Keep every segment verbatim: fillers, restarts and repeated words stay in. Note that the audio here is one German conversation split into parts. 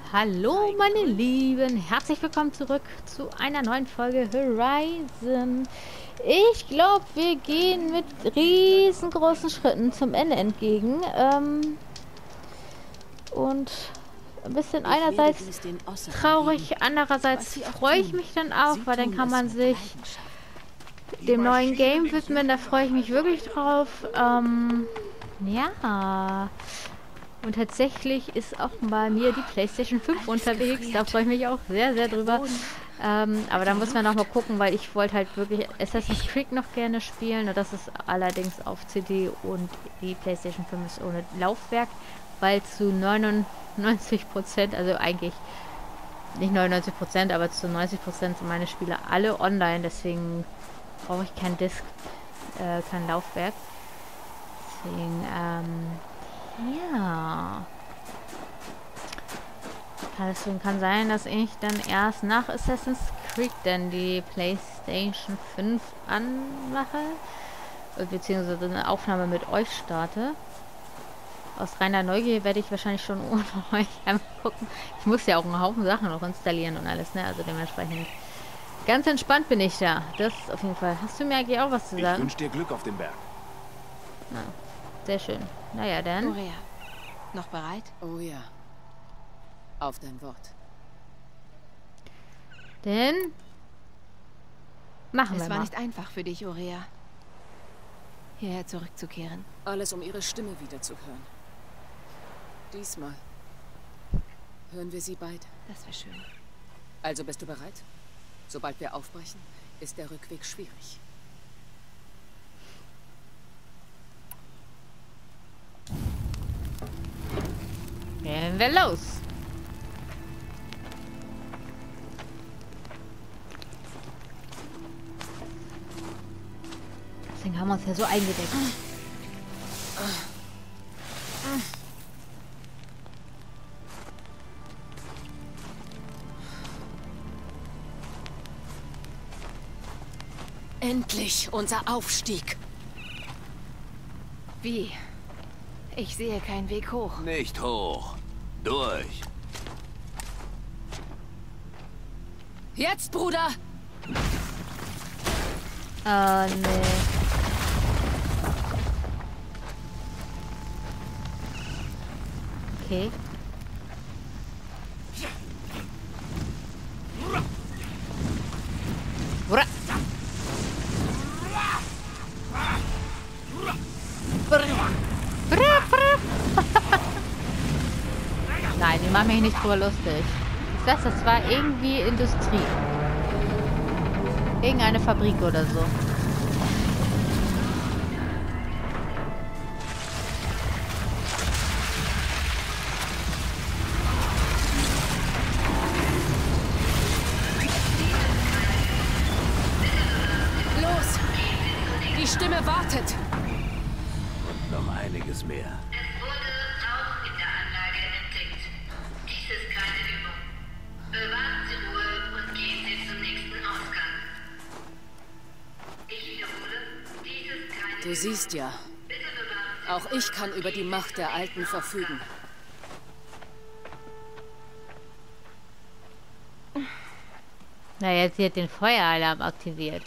Hallo meine Lieben, herzlich willkommen zurück zu einer neuen Folge Horizon. Ich glaube, wir gehen mit riesengroßen Schritten zum Ende entgegen. Ähm, und ein bisschen einerseits traurig, andererseits freue ich mich dann auch, weil dann kann man sich dem neuen Game widmen. Da freue ich mich wirklich drauf. Ähm, ja... Und tatsächlich ist auch bei mir die PlayStation fünf unterwegs. Da freue ich mich auch sehr, sehr drüber. Ähm, aber da muss man noch mal gucken, weil ich wollte halt wirklich Assassin's Creed noch gerne spielen. Und das ist allerdings auf C D und die PlayStation fünf ist ohne Laufwerk. Weil zu neunundneunzig Prozent, also eigentlich nicht neunundneunzig Prozent, aber zu neunzig Prozent sind meine Spiele alle online. Deswegen brauche ich kein Disk, äh, kein Laufwerk. Deswegen, ähm... ja. Deswegen kann sein, dass ich dann erst nach Assassin's Creed dann die PlayStation fünf anmache. Beziehungsweise eine Aufnahme mit euch starte. Aus reiner Neugier werde ich wahrscheinlich schon ohne euch einfach gucken. Ich muss ja auch einen Haufen Sachen noch installieren und alles, ne? Also dementsprechend ganz entspannt bin ich da. Das auf jeden Fall. Hast du mir eigentlich auch was zu sagen? Ich wünsche dir Glück auf dem Berg. Na, sehr schön. Naja, dann. Aurea, noch bereit? Oh ja. Auf dein Wort. Denn machen wir Es war mal. nicht einfach für dich, Aurea, hierher zurückzukehren. Alles, um ihre Stimme wiederzuhören. Diesmal hören wir sie beide. Das wäre schön. Also bist du bereit? Sobald wir aufbrechen, ist der Rückweg schwierig. Gehen wir los. Deswegen haben wir uns ja so eingedeckt. Endlich unser Aufstieg. Wie? Ich sehe keinen Weg hoch. Nicht hoch. Durch. Jetzt, Bruder! Oh, nee. Okay. Bra. Bra. Bra, bra. Nein, die machen mich nicht drüber lustig. Ich weiß, das war irgendwie Industrie. Irgendeine Fabrik oder so. Los! Die Stimme wartet! Und noch einiges mehr. Es wurde Rauch in der Anlage entdeckt. Dies ist keine Übung. Bewahren Sie Ruhe und gehen Sie zum nächsten Ausgang. Ich wiederhole, dies ist keine Du siehst ja, Bitte bewahren Sie auch ich kann über die Macht der Alten verfügen. Na, jetzt wird den Feueralarm aktiviert.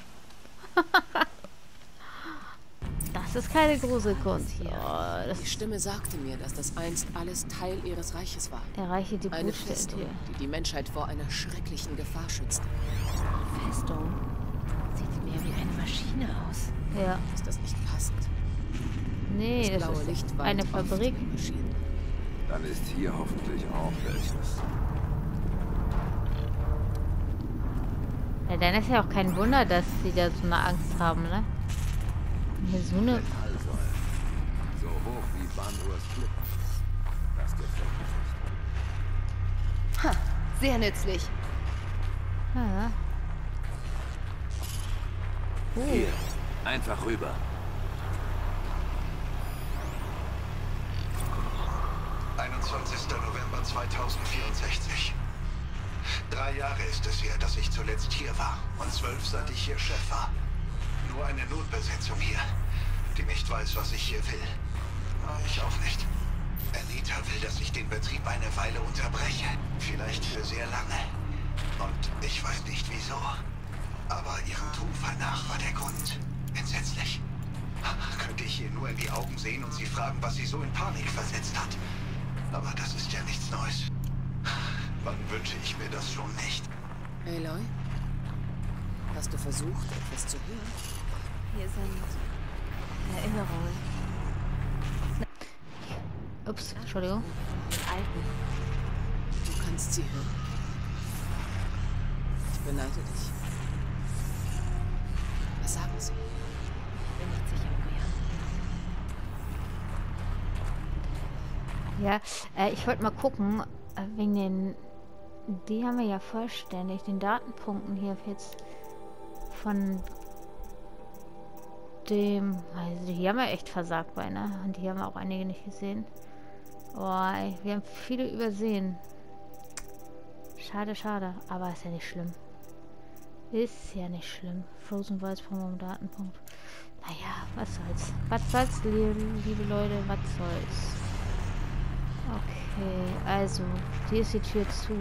Das ist keine Gruselkunst hier. Oh, das Die Stimme sagte mir, dass das einst alles Teil ihres Reiches war. erreiche die Eine Blutstätte Festung, hier. die die Menschheit vor einer schrecklichen Gefahr schützte. Festung. Sieht mehr wie eine Maschine aus. Ja. Ist das nicht passend? Nee, Das das blaue ist Licht weint eine oft Fabrik. über Maschinen. Dann ist hier hoffentlich auch welches. Ja, dann ist ja auch kein Wunder, dass sie da so eine Angst haben, ne? Hier so eine... Metallsäulen. So hoch wie Banurs Klippen. Das gefällt mir nicht. Ha, sehr nützlich. Ja. Uh, Hier. Einfach rüber. einundzwanzigster November zweitausendvierundsechzig. Drei Jahre ist es her, dass ich zuletzt hier war. Und zwölf, seit ich hier Chef war. Nur eine Notbesetzung hier, die nicht weiß, was ich hier will. Ich auch nicht. Anita will will, dass ich den Betrieb eine Weile unterbreche. Vielleicht für sehr lange. Und ich weiß nicht wieso. Aber ihrem Tonfall nach war der Grund entsetzlich. Könnte ich ihr nur in die Augen sehen und sie fragen, was sie so in Panik versetzt hat. Aber das ist ja nichts Neues. Wann wünsche ich mir das schon nicht? Aloy? Hast du versucht, etwas zu hören? Hier sind Erinnerungen. Ups, Entschuldigung. Den alten. Du kannst sie hören. Ich beneide dich. Was sagen sie? Ich bin nicht sicher, Moja. Ja, äh, ich wollte mal gucken, äh, wegen den... Die haben wir ja vollständig, den Datenpunkten hier jetzt von dem... Also hier haben wir echt versagt bei, ne? Und hier haben wir auch einige nicht gesehen. Boah, ey, wir haben viele übersehen. Schade, schade. Aber ist ja nicht schlimm. Ist ja nicht schlimm. Frozen Wilds vom Datenpunkt. Naja, was soll's. Was soll's, liebe, liebe Leute, was soll's. Okay, also, hier ist die Tür zu.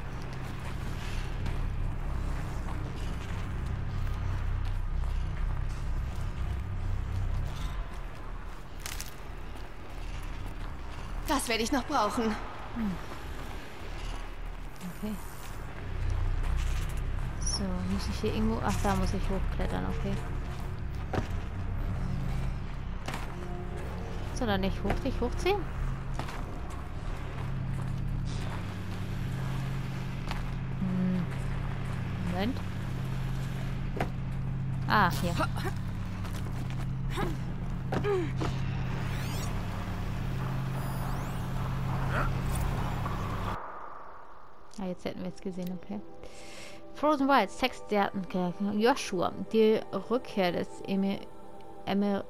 Das werde ich noch brauchen. Hm. Okay. So, muss ich hier irgendwo... Ach, da muss ich hochklettern, okay. So, dann nicht hoch, dich hochziehen. Hm. Moment. Ah, hier. Ah, jetzt hätten wir es gesehen, okay. Frozen Wilds, Text der Joshua. Die Rückkehr des Emir, Emir,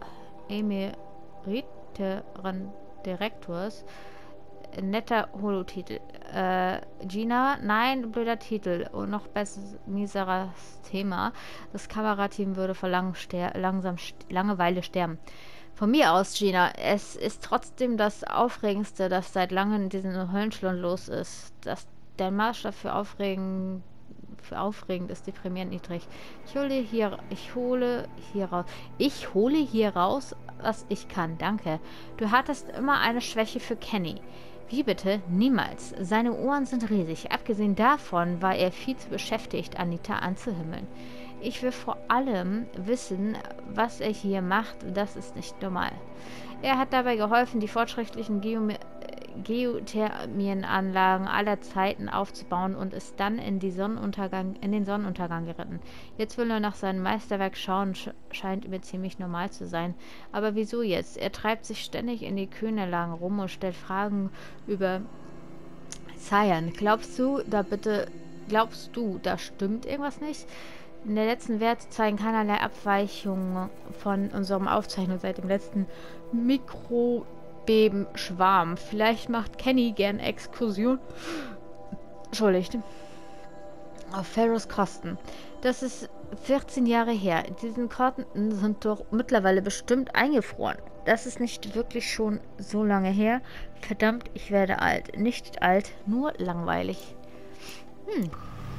emeriteren Direktors. Netter Holotitel. Äh, Gina, nein, blöder Titel. Und noch besser, mieseres Thema. Das Kamerateam würde vor lang ster langsam st Langeweile sterben. Von mir aus, Gina, es ist trotzdem das Aufregendste, das seit langem in diesem Höllenschlund los ist. Das, der Maßstab für aufregend, für aufregend ist deprimierend niedrig. Ich hole hier, ich hole hier raus, ich hole hier raus, was ich kann. Danke. Du hattest immer eine Schwäche für Kenny. Wie bitte? Niemals. Seine Ohren sind riesig. Abgesehen davon war er viel zu beschäftigt, Anita anzuhimmeln. Ich will vor allem wissen, was er hier macht. Das ist nicht normal. Er hat dabei geholfen, die fortschrittlichen Geom Geothermienanlagen aller Zeiten aufzubauen und ist dann in, die Sonnenuntergang, in den Sonnenuntergang geritten. Jetzt will er nach seinem Meisterwerk schauen, sch scheint mir ziemlich normal zu sein. Aber wieso jetzt? Er treibt sich ständig in die Kühlanlagen rum und stellt Fragen über Cyan. Glaubst du, da bitte, glaubst du, da stimmt irgendwas nicht? In der letzten Werte zeigen keinerlei Abweichungen von unserem Aufzeichnung seit dem letzten Mikrobebenschwarm. Vielleicht macht Kenny gern Exkursion. Entschuldigt. Auf Pharaohs Kosten. Das ist vierzehn Jahre her. Diese Karten sind doch mittlerweile bestimmt eingefroren. Das ist nicht wirklich schon so lange her. Verdammt, ich werde alt. Nicht alt, nur langweilig. Hm.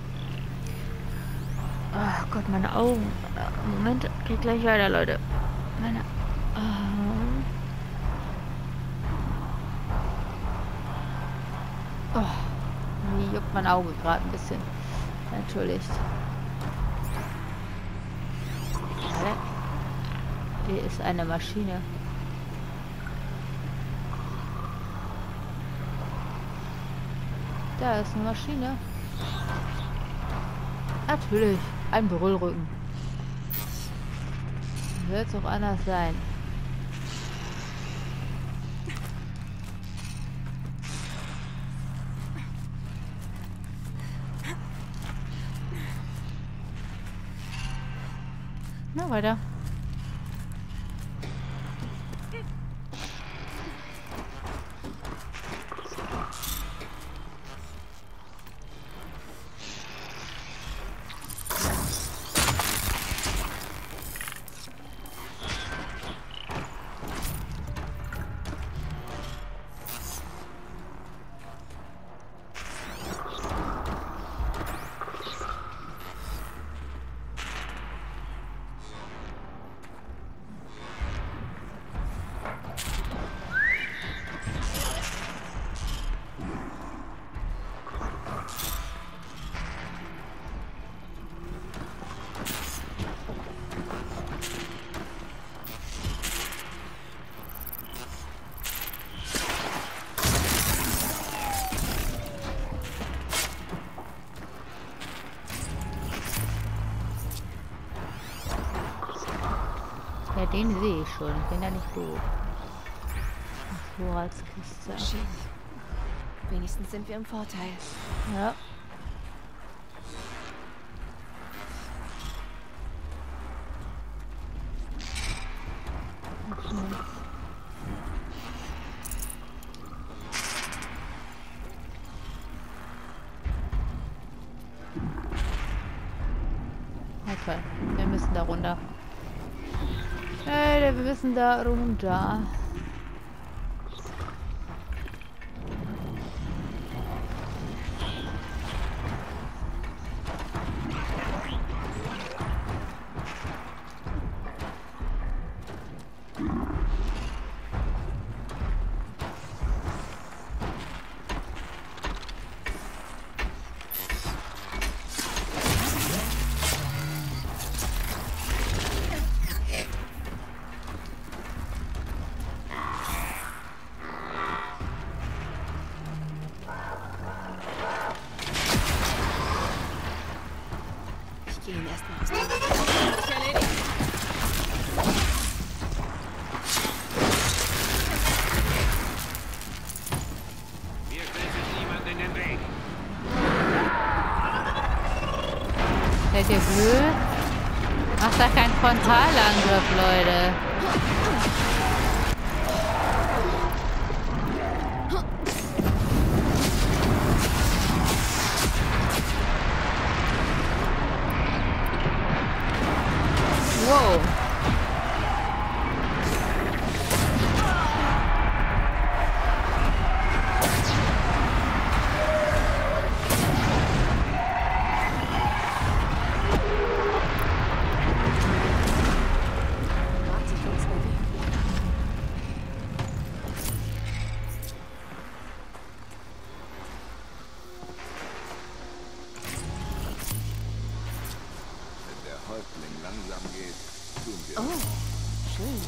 Oh Gott, meine Augen. Moment, geht gleich weiter, Leute. Meine Augen. Oh, mir juckt mein Auge gerade ein bisschen. Entschuldigt. Hier ist eine Maschine. Da ist eine Maschine. Natürlich, ein Brüllrücken. Wird es auch anders sein. Na, weiter. Den sehe ich schon. Ich bin ja nicht doof. Vorratskiste. Maschinen. Wenigstens sind wir im Vorteil. Ja. Okay, wir müssen da runter. Hey, wir müssen da runter. Gehen erstmal aus dem erledigt. Mir stellt niemand in den Weg. Seid ihr blöd? Macht da keinen Frontalangriff, Leute. Wow. Wenn der Häuptling langsam geht, tun wir Oh, schön.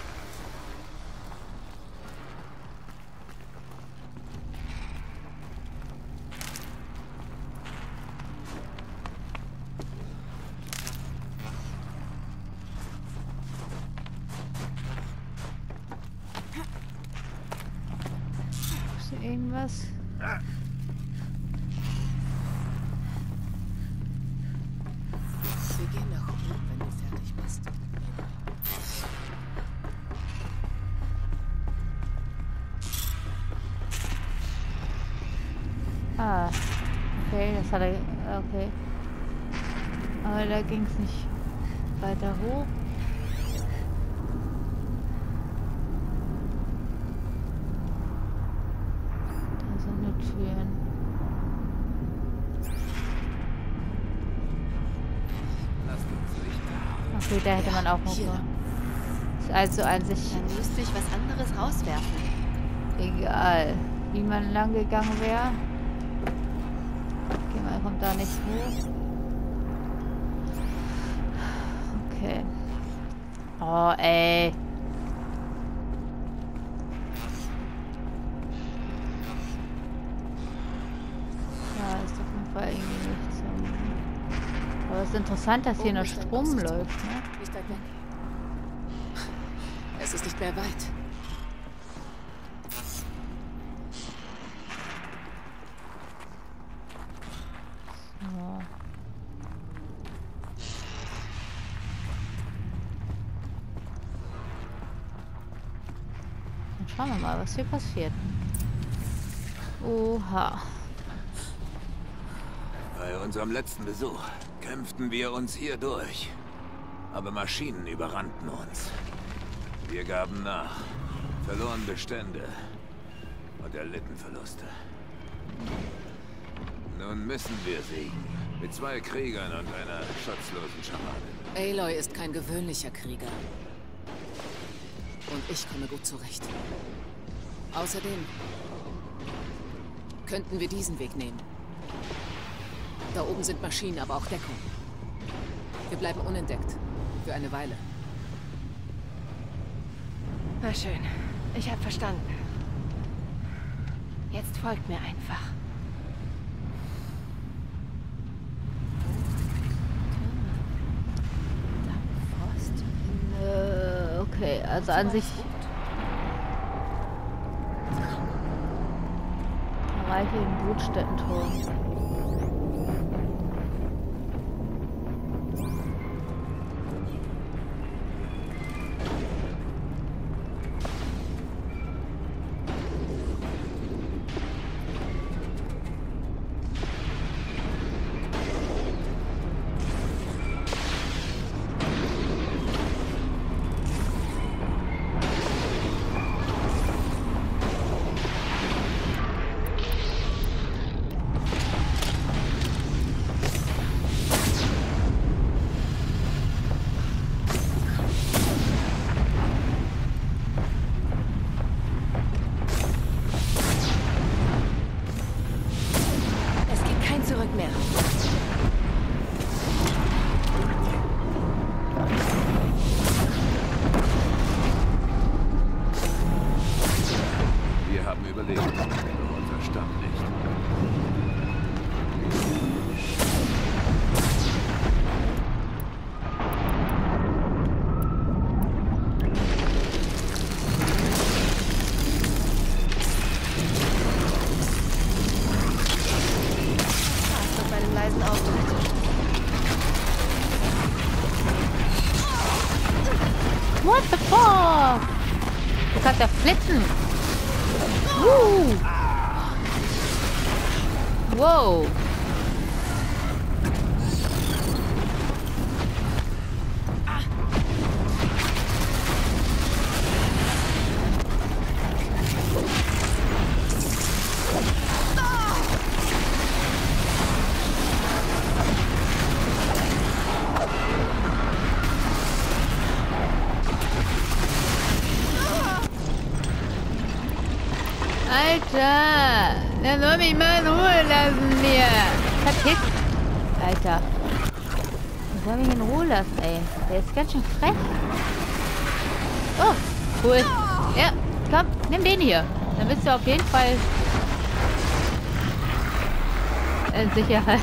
Ist hier irgendwas? Wir gehen nach oben, wenn du fertig bist. Ah, okay, das hat er. Okay. Aber da ging es nicht weiter hoch. Da sind nur Türen. Lasst uns Licht. Okay, da hätte man auch noch. hier. Ist also an sich Dann müsste ich was anderes rauswerfen. egal, wie man lang gegangen wäre. Okay, man kommt da nicht hoch. Okay. Oh, ey. Ja, ist auf jeden Fall irgendwie nicht so. Aber es ist interessant, dass hier Oben noch ist ein Strom großes Tor. läuft, ne? Nicht weit weg. Es ist nicht mehr weit. So. Dann schauen wir mal, was hier passiert. Oha. Bei unserem letzten Besuch kämpften wir uns hier durch. Aber Maschinen überrannten uns. Wir gaben nach, verloren Bestände und erlitten Verluste. Nun müssen wir siegen. Mit zwei Kriegern und einer schutzlosen Schamadin. Aloy ist kein gewöhnlicher Krieger. Und ich komme gut zurecht. Außerdem könnten wir diesen Weg nehmen. Da oben sind Maschinen, aber auch Deckung. Wir bleiben unentdeckt. Für eine Weile. Na schön. Ich hab verstanden. Jetzt folgt mir einfach. Äh, Also an sich reiche den Brutstättenturm. Zurück mehr. Wir haben überlebt. Nur unser Stamm nicht. What the fuck? Du kannst ja flitzen. Uh. Wow. Alter, der soll mich mal in Ruhe lassen hier. Verpiss. Alter. Der soll mich in Ruhe lassen, ey. Der ist ganz schön frech. Oh, cool. Ja, komm, nimm den hier. Dann bist du auf jeden Fall in Sicherheit.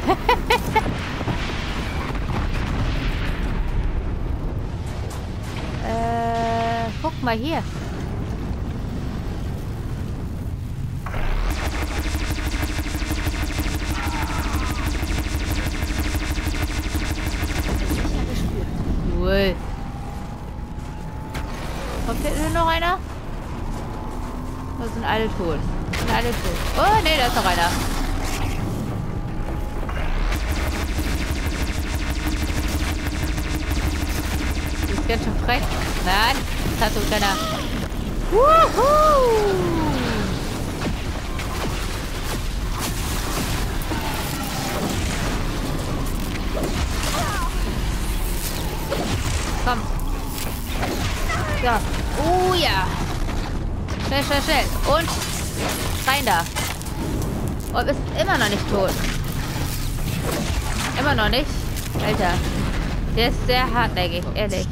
äh, guck mal hier. Cool. Kommt hier noch einer? Da sind alle tot. Sind alle tot. Oh, ne, da ist noch einer. Die ist ganz schön frech. Nein, das hat so keiner. Wuhu! Komm. So. Oh ja. Schnell, schnell, schnell. Und rein da. Und ist immer noch nicht tot. Immer noch nicht. Alter. Der ist sehr hartnäckig, ehrlich.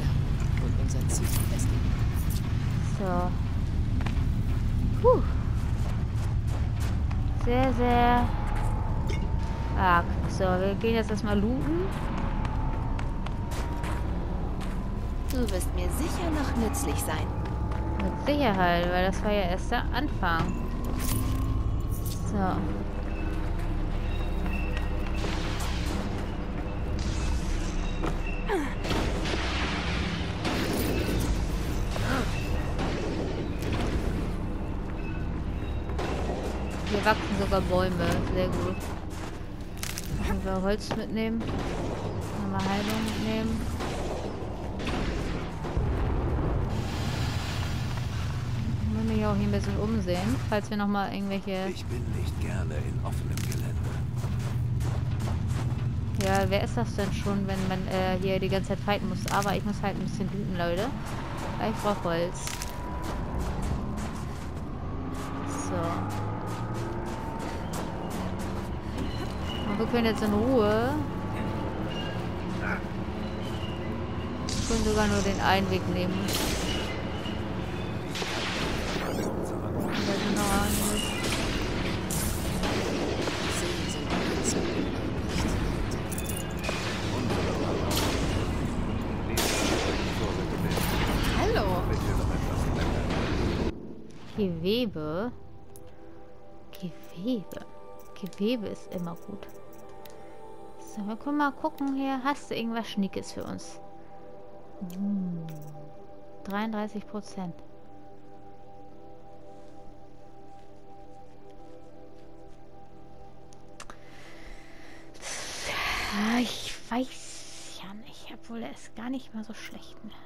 So. Puh. Sehr, sehr arg. So, wir gehen jetzt erstmal looten. Du wirst mir sicher noch nützlich sein. Mit Sicherheit, weil das war ja erst der Anfang. So. Hier wachsen sogar Bäume. Sehr gut. Können wir Holz mitnehmen. Nochmal Heilung mitnehmen. Auch hier ein bisschen umsehen, falls wir noch mal irgendwelche... Ich bin nicht gerne in offenem Gelände. Ja, wer ist das denn schon, wenn man äh, hier die ganze Zeit fighten muss? Aber ich muss halt ein bisschen looten, Leute. Ich brauche Holz. So. Und wir können jetzt in Ruhe... Wir können sogar nur den einen Weg nehmen. Hallo. Gewebe. Gewebe. Gewebe ist immer gut. So, wir können mal gucken hier. Hast du irgendwas Schnickes für uns? Hm. dreiunddreißig Prozent. Ich weiß ja nicht, obwohl er ist gar nicht mal so schlecht. Ne?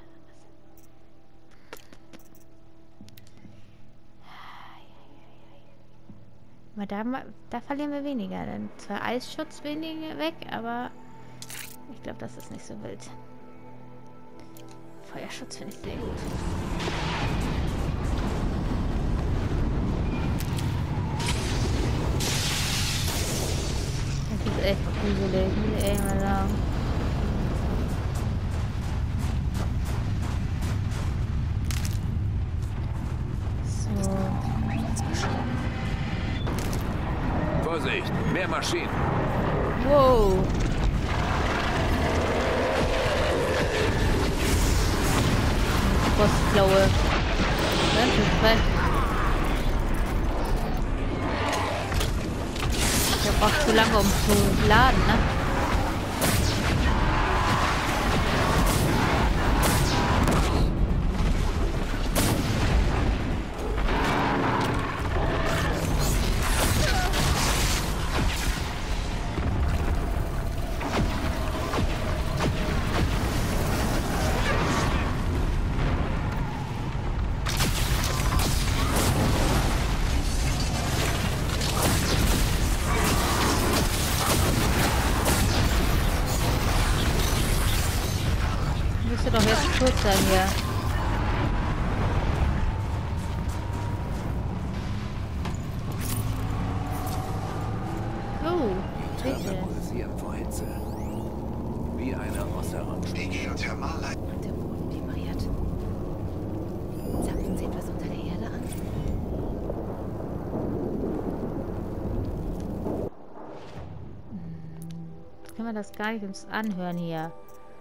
Aber da, da verlieren wir weniger. Dann zwar Eisschutz weniger weg, aber ich glaube, das ist nicht so wild. Feuerschutz finde ich sehr gut. Das ist echt gruselig, muss ich echt mal sagen. So. Vorsicht, mehr Maschinen. Wow. Frostklaue. Ganz schön frech. Der braucht zu lange, um zu laden, ne? Müsste doch jetzt kurz sein hier. Oh, bitte. Pulsieren vor Hitze. Wie eine Osseranstalt. Die Geothermalleitung. Und der Boden vibriert. Zapfen Sie etwas unter der Erde an? Jetzt können wir das gar nicht uns anhören hier.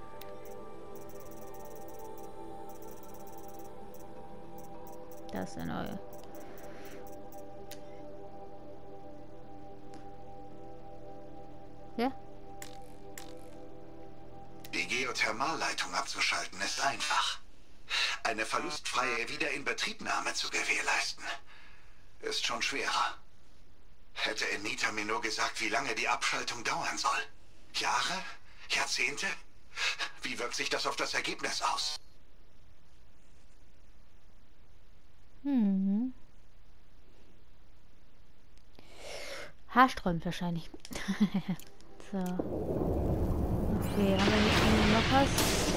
Das ist eine neue. Ja? Die Geothermalleitung abzuschalten ist einfach. Eine verlustfreie Wiederinbetriebnahme zu gewährleisten, ist schon schwerer. Hätte Anita mir nur gesagt, wie lange die Abschaltung dauern soll. Jahre? Jahrzehnte? Wie wirkt sich das auf das Ergebnis aus? Hm. Haarsträumt wahrscheinlich. So. Okay, haben wir hier irgendwie noch was?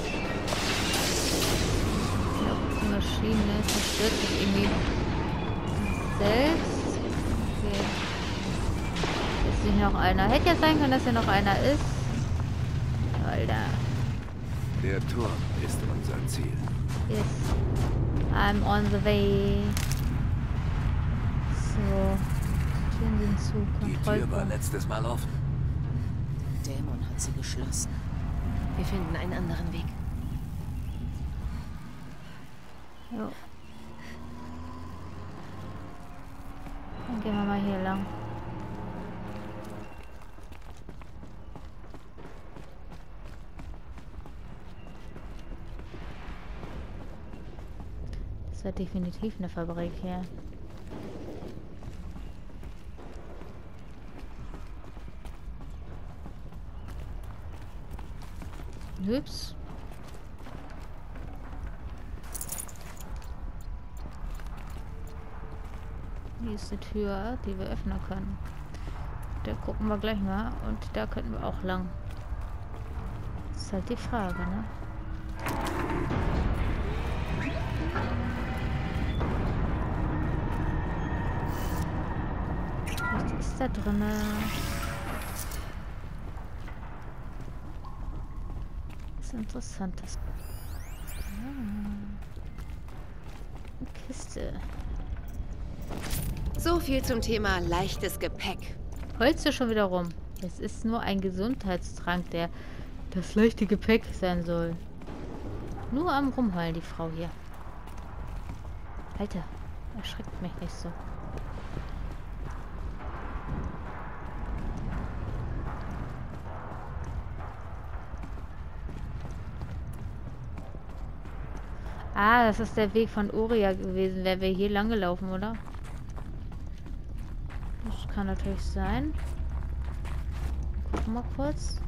Ich glaube, die Maschine zerstört sich irgendwie selbst. Okay. Ist hier noch einer? Hätte ja sein können, dass hier noch einer ist. Alter. Der Turm ist unser Ziel. Yes. I'm on the way. So. Türen sind zu. Die Tür war letztes Mal offen. Der Dämon hat sie geschlossen. Wir finden einen anderen Weg. Jo. Dann gehen wir mal hier lang. Das war definitiv eine Fabrik hier. Ups. Hier ist eine Tür, die wir öffnen können. Da gucken wir gleich mal. Und da könnten wir auch lang. Das ist halt die Frage, ne? Was ist da drinne? Was Interessantes. Ah. Eine Kiste. So viel zum Thema leichtes Gepäck. Holst du schon wieder rum? Es ist nur ein Gesundheitstrank, der das leichte Gepäck sein soll. Nur am Rumheulen, die Frau hier. Alter, Erschreckt mich nicht so. Ah, das ist der Weg von Oria gewesen. Wären wir hier lang gelaufen, oder? Das kann natürlich sein. Gucken wir mal kurz.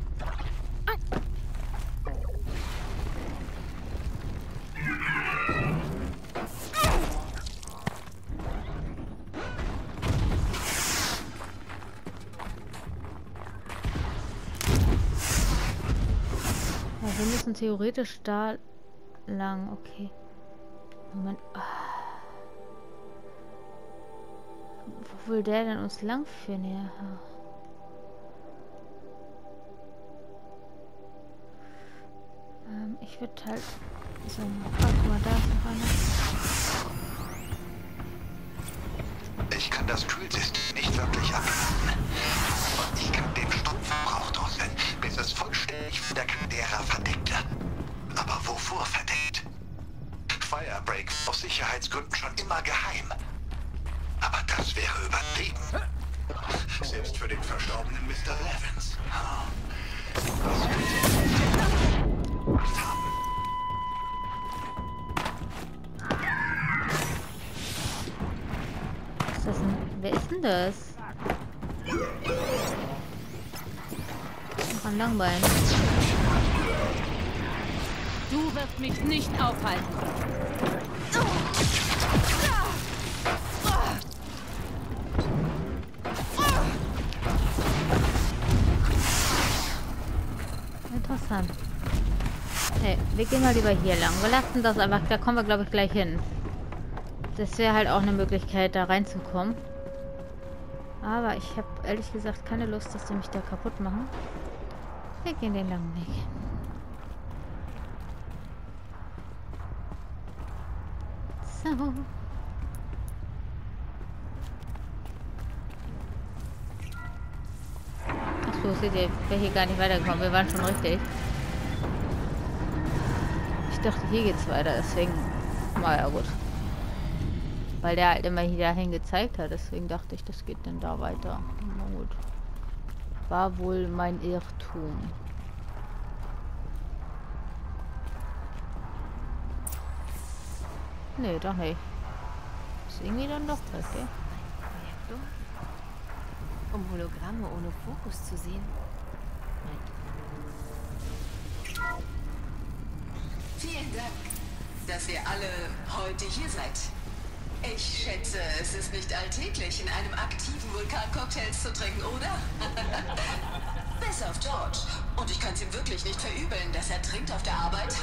Ja, wir müssen theoretisch da lang. Okay. Moment. Ah. Wo will der denn uns lang führen? Ja. Ähm, ich würde halt... So, warte mal, da ist noch einer. Ich kann das Kühlsystem nicht wirklich abladen. Und ich kann den Stromverbrauch drosseln, bis es vollständig von der Caldera verdeckt wird. Aber wovor verdeckt? Firebreak aus Sicherheitsgründen schon immer geheim. Aber das wäre übertrieben. Selbst für den verstorbenen Mister Levins. Was könnte haben? Ist das ein... Wer ist denn das? Noch ein Langbein. Du wirst mich nicht aufhalten. Interessant. Hey, wir gehen mal lieber hier lang. Wir lassen das einfach, da kommen wir glaube ich gleich hin. Das wäre halt auch eine Möglichkeit, da reinzukommen. Aber ich habe ehrlich gesagt keine Lust, dass die mich da kaputt machen. Wir gehen den langen Weg. So. Achso, seht ihr, ich wäre hier gar nicht weitergekommen. Wir waren schon richtig. Ich dachte, hier geht's weiter, deswegen... Na ja, gut. Weil der halt immer hier dahin gezeigt hat, deswegen dachte ich, das geht dann da weiter. Na gut. War wohl mein Irrtum. Nee, doch nicht. Ist irgendwie dann doch das, gell? Projektor? Um Hologramme ohne Fokus zu sehen. Vielen Dank, dass ihr alle heute hier seid. Ich schätze, es ist nicht alltäglich, in einem aktiven Vulkan Cocktails zu trinken, oder? Bis auf George. Und ich kann es ihm wirklich nicht verübeln, dass er trinkt auf der Arbeit.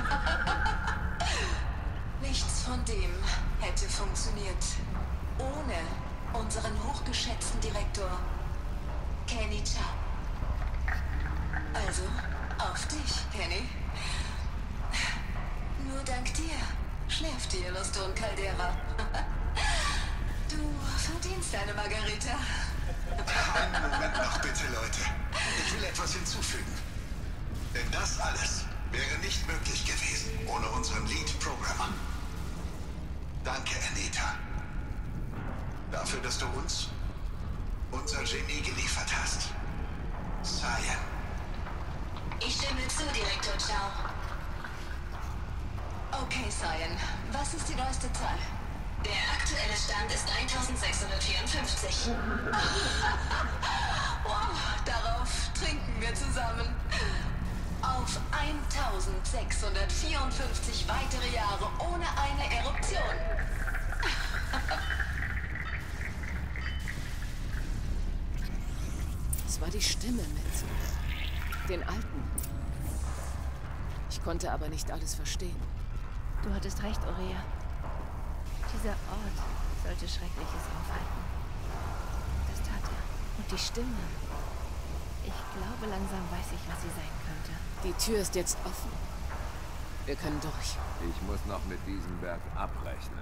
Nichts von dem hätte funktioniert ohne unseren hochgeschätzten Direktor, Kenny Chow. Also, auf dich, Kenny. Nur dank dir schläft die Yellowstone Caldera. Du verdienst deine Margarita. Einen Moment noch bitte, Leute. Ich will etwas hinzufügen. Denn das alles wäre nicht möglich gewesen ohne unseren Lead-Programmer. Danke, Anita. Dafür, dass du uns unser Genie geliefert hast. Cyan. Ich stimme zu, Direktor Chow. Okay, Cyan. Was ist die neueste Zahl? Der aktuelle Stand ist eintausendsechshundertvierundfünfzig. Wow, darauf trinken wir zusammen. Auf eintausendsechshundertvierundfünfzig weitere Jahre ohne eine Eruption. Es war die Stimme mit den Alten. Ich konnte aber nicht alles verstehen. Du hattest recht, Oria. Dieser Ort sollte Schreckliches aufhalten. Das tat er. Und die Stimme. Ich glaube, langsam weiß ich, was sie sein könnte. Die Tür ist jetzt offen. Wir können durch. Ich muss noch mit diesem Berg abrechnen.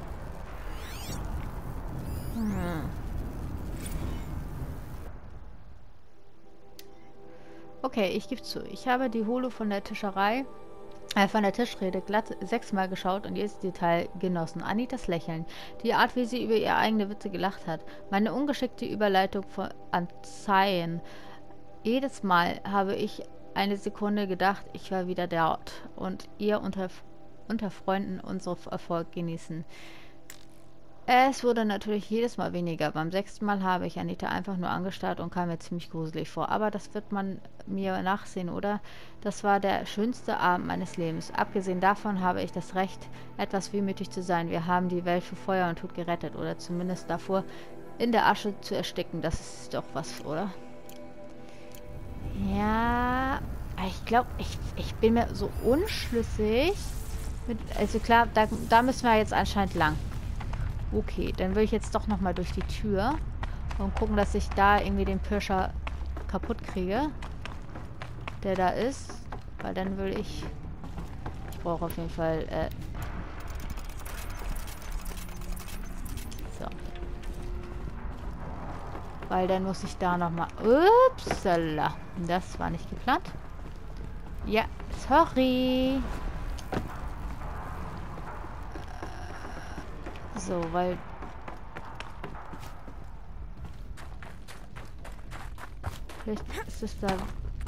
Hm. Okay, ich gebe zu. Ich habe die Holo von der Tischerei Er von der Tischrede glatt sechsmal geschaut und jedes Detail genossen. Anitas Lächeln, die Art, wie sie über ihre eigene Witze gelacht hat, meine ungeschickte Überleitung von Anzeigen. Jedes Mal habe ich eine Sekunde gedacht, ich war wieder dort und ihr unter, unter Freunden unseren Erfolg genießen. Es wurde natürlich jedes Mal weniger. Beim sechsten Mal habe ich Anita einfach nur angestarrt und kam mir ziemlich gruselig vor. Aber das wird man mir nachsehen, oder? Das war der schönste Abend meines Lebens. Abgesehen davon habe ich das Recht, etwas wehmütig zu sein. Wir haben die Welt für Feuer und Tod gerettet. Oder zumindest davor, in der Asche zu ersticken. Das ist doch was, oder? Ja, ich glaube, ich, ich bin mir so unschlüssig. Mit, also klar, da, da müssen wir jetzt anscheinend lang. Okay, dann will ich jetzt doch nochmal durch die Tür und gucken, dass ich da irgendwie den Pirscher kaputt kriege, der da ist. Weil dann will ich... Ich brauche auf jeden Fall... Äh so. Weil dann muss ich da nochmal... Upsala. Das war nicht geplant. Ja, sorry. So, weil... Vielleicht ist es da...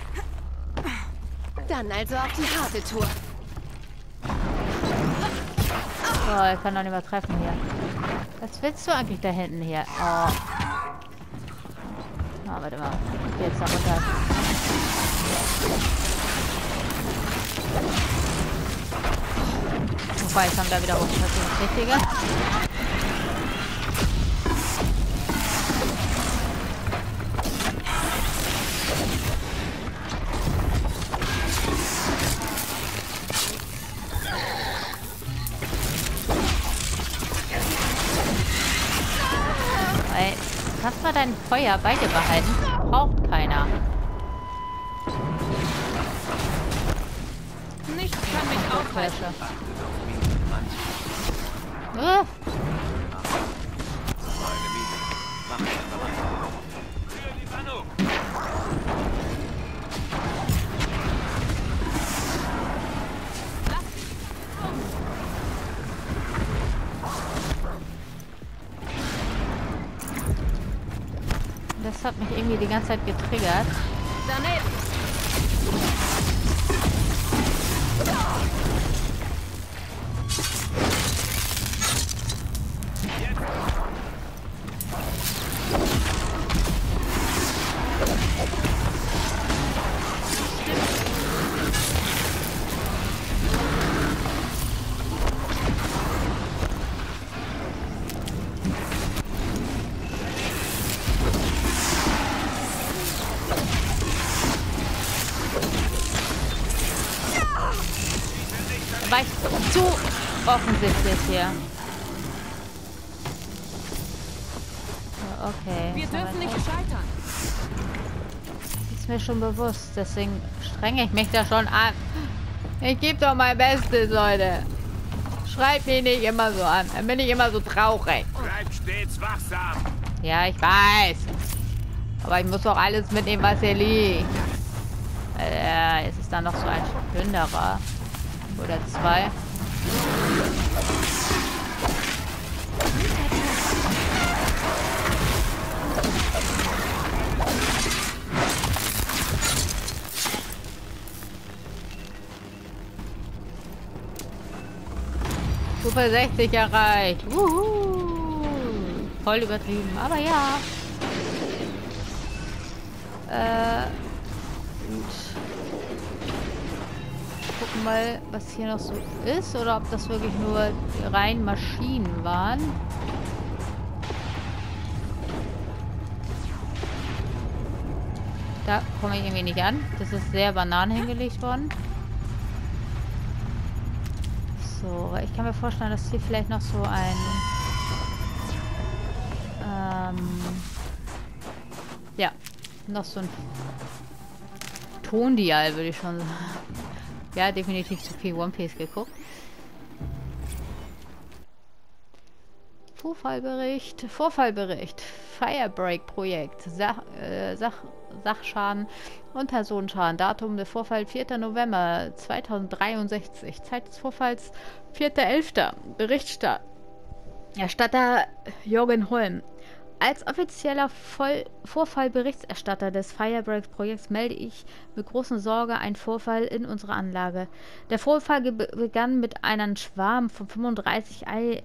Dann also auf die harte Tour. Oh, ich kann doch nicht mehr treffen hier. Was willst du eigentlich da hinten hier? Oh. Ah, warte mal. Ich geh jetzt da runter. Wobei, ich komme da wieder hoch. Das ist das Richtige. Weil, kannst du dein Feuer bei dir behalten? Braucht keiner. Nichts kann mich aufhalten. Uh. Das hat mich irgendwie die ganze Zeit getriggert. Daneben. War ich zu offensichtlich hier. Okay. Wir dürfen nicht scheitern. Ist mir schon bewusst, deswegen strenge ich mich da schon an. Ich gebe doch mein Bestes, Leute. Schreibt mich nicht immer so an. Dann bin ich immer so traurig. Bleib stets wachsam. Ja, ich weiß. Aber ich muss doch alles mitnehmen, was hier liegt. Ja, jetzt ist da noch so ein Plünderer. Oder zwei. Super sechzig erreicht. Uhu. Voll übertrieben, aber ja. Äh, gut. Gucken mal, was hier noch so ist. Oder ob das wirklich nur rein Maschinen waren. Da komme ich irgendwie nicht an. Das ist sehr Bananen hingelegt worden. So, ich kann mir vorstellen, dass hier vielleicht noch so ein... Ähm, ja, noch so ein Tondial, würde ich schon sagen. Ja, definitiv zu viel One Piece geguckt. Vorfallbericht. Vorfallbericht. Firebreak-Projekt. Sach, äh, Sach, Sachschaden und Personenschaden. Datum der Vorfall vierter November zweitausenddreiundsechzig. Zeit des Vorfalls vierter elfter Berichterstatter Erstatter Jürgen Holm. Als offizieller Voll Vorfallberichterstatter des Firebreak-Projekts melde ich mit großer Sorge einen Vorfall in unserer Anlage. Der Vorfall begann mit einem Schwarm von fünfunddreißig I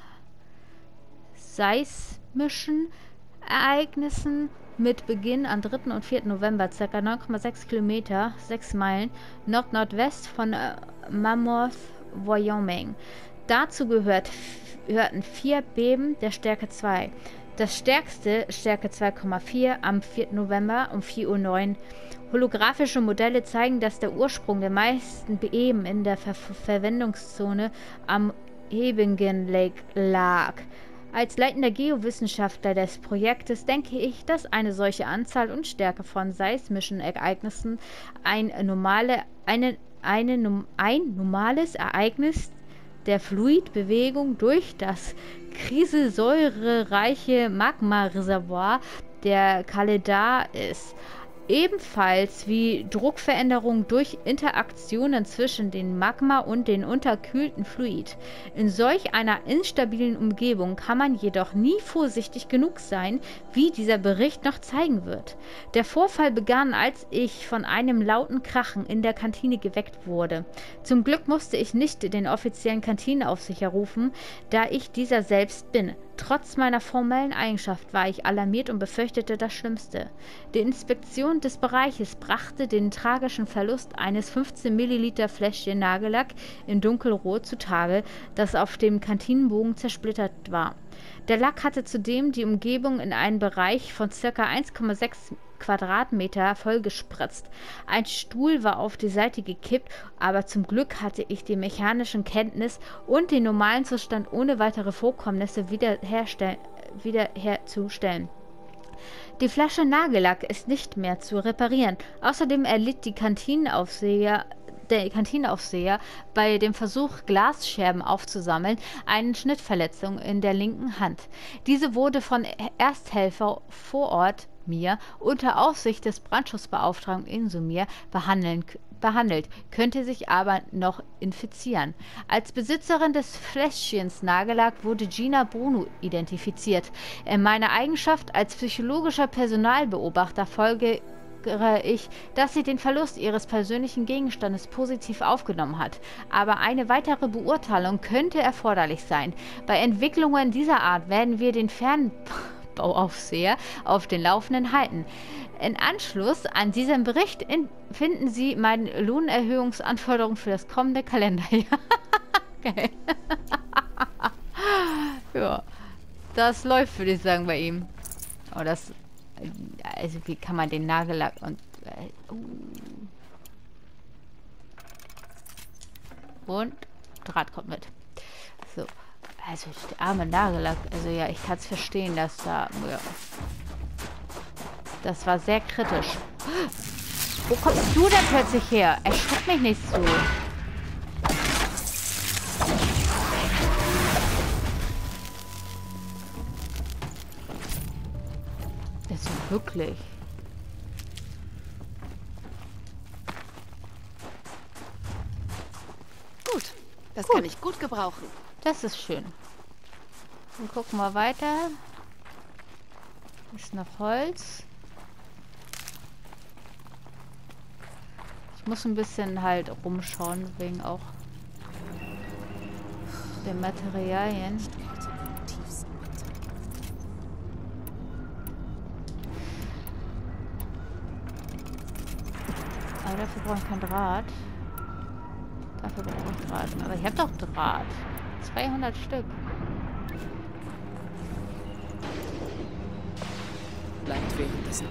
seismischen Ereignissen mit Beginn am dritten und vierten November, ca. neun Komma sechs Kilometer, sechs Meilen, nord-nordwest von äh, Mammoth, Wyoming. Dazu gehört, gehörten vier Beben der Stärke zwei. Das stärkste, Stärke zwei Komma vier, am vierten November um vier Uhr neun. Holographische Modelle zeigen, dass der Ursprung der meisten Beben in der Ver Verwendungszone am Hebingen Lake lag. Als leitender Geowissenschaftler des Projektes denke ich, dass eine solche Anzahl und Stärke von seismischen Ereignissen ein, normale, eine, eine, ein normales Ereignis der Fluidbewegung durch das kriselsäurereiche Magma-Reservoir der Kaledar ist. Ebenfalls wie Druckveränderung durch Interaktionen zwischen dem Magma und dem unterkühlten Fluid. In solch einer instabilen Umgebung kann man jedoch nie vorsichtig genug sein, wie dieser Bericht noch zeigen wird. Der Vorfall begann, als ich von einem lauten Krachen in der Kantine geweckt wurde. Zum Glück musste ich nicht den offiziellen Kantinenaufseher rufen, da ich dieser selbst bin. Trotz meiner formellen Eigenschaft war ich alarmiert und befürchtete das Schlimmste. Die Inspektion des Bereiches brachte den tragischen Verlust eines fünfzehn Milliliter Fläschchen Nagellack in dunkelrot zutage, das auf dem Kantinenbogen zersplittert war. Der Lack hatte zudem die Umgebung in einen Bereich von ca. eins Komma sechs Quadratmeter vollgespritzt. Ein Stuhl war auf die Seite gekippt, aber zum Glück hatte ich die mechanischen Kenntnis und den normalen Zustand ohne weitere Vorkommnisse wiederherzustellen. Die Flasche Nagellack ist nicht mehr zu reparieren. Außerdem erlitt die Kantinenaufseher Der Kantinenaufseher bei dem Versuch, Glasscherben aufzusammeln, eine Schnittverletzung in der linken Hand. Diese wurde von Ersthelfer vor Ort mir unter Aufsicht des Brandschutzbeauftragten Insumir behandeln, behandelt, könnte sich aber noch infizieren. Als Besitzerin des Fläschchens Nagellack wurde Gina Bruno identifiziert. In meiner Eigenschaft als psychologischer Personalbeobachter folge ich, dass sie den Verlust ihres persönlichen Gegenstandes positiv aufgenommen hat. Aber eine weitere Beurteilung könnte erforderlich sein. Bei Entwicklungen dieser Art werden wir den Fernbauaufseher auf den Laufenden halten. In Anschluss an diesen Bericht in, finden Sie meine Lohnerhöhungsanforderungen für das kommende Kalenderjahr. Okay. Ja, das läuft, würde ich sagen, bei ihm. Oh, das Also, wie kann man den Nagellack und... Äh, uh. Und Draht kommt mit. So. Also, der arme Nagellack. Also, ja, ich kann es verstehen, dass da... Ja. Das war sehr kritisch. Wo kommst du denn plötzlich her? Erschreck mich nicht so. Wirklich. Gut, das gut. kann ich gut gebrauchen. Das ist schön. Dann gucken wir weiter. Ist noch Holz. Ich muss ein bisschen halt rumschauen, wegen auch der Materialien. Aber dafür brauche ich kein Draht. Dafür brauche ich Draht. Aber ich habe doch Draht. zweihundert Stück. Bleibt währenddessen.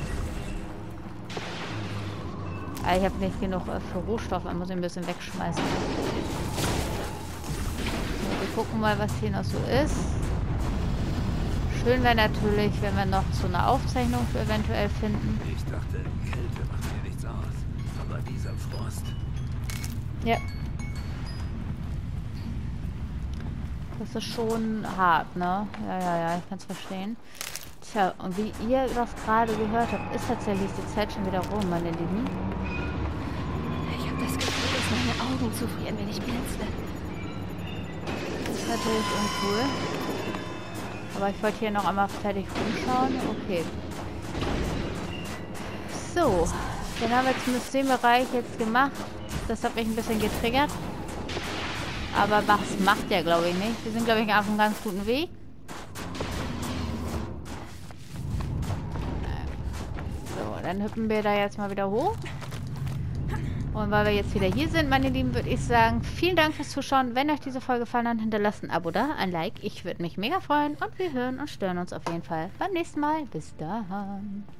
Aber ich habe nicht genug äh, für Rohstoffe. Man muss ich ein bisschen wegschmeißen. So, wir gucken mal, was hier noch so ist. Schön wäre natürlich, wenn wir noch so eine Aufzeichnung für eventuell finden. Ich dachte, Kälte macht mir nichts aus. Aber dieser Frost. Ja. Das ist schon hart, ne? Ja, ja, ja, ich kann es verstehen. Tja, und wie ihr das gerade gehört habt, ist tatsächlich die Zeit schon wieder rum, meine Lieben. Ich habe das Gefühl, dass meine Augen zufrieren, wenn ich blinzle. Das ist natürlich uncool. Aber ich wollte hier noch einmal fertig rumschauen. Okay. So, dann haben wir zumindest den Bereich jetzt gemacht. Das hat mich ein bisschen getriggert. Aber was macht der, glaube ich, nicht. Wir sind, glaube ich, auf einem ganz guten Weg. So, dann hüpfen wir da jetzt mal wieder hoch. Und weil wir jetzt wieder hier sind, meine Lieben, würde ich sagen, vielen Dank fürs Zuschauen. Wenn euch diese Folge gefallen hat, hinterlasst ein Abo da, ein Like. Ich würde mich mega freuen. Und wir hören und stören uns auf jeden Fall beim nächsten Mal. Bis dann.